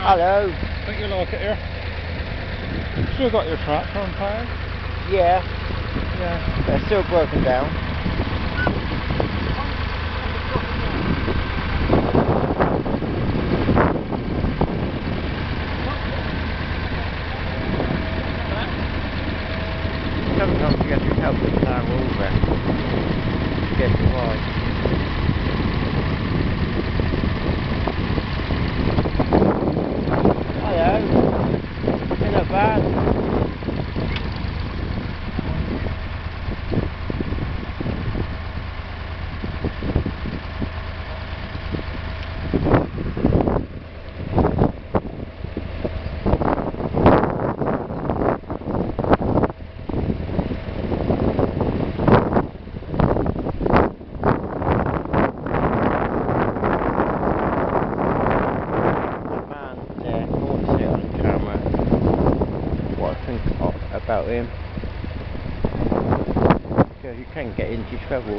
Hello. Think you like it here? Still got your tractor on tires? Yeah, Yeah. they're still broken down. Sometimes you have to help the car over to get it right. Hello. In a van. What I think about him, because you can get into trouble.